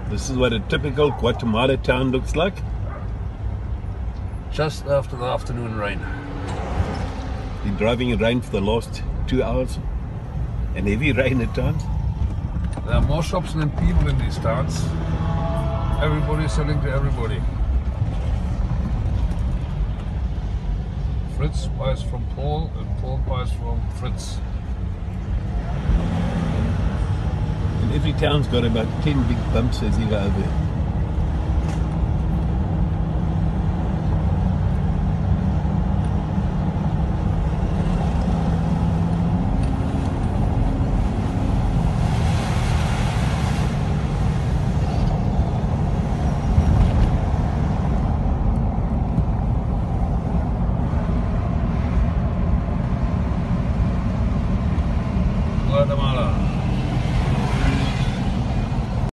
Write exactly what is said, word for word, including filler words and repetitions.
This is what a typical Guatemala town looks like. Just after the afternoon rain. Been driving in rain for the last two hours, and heavy rain at times. There are more shops than people in these towns. Everybody's selling to everybody. Fritz buys from Paul and Paul buys from Fritz. And every town's got about ten big bumps as you go over.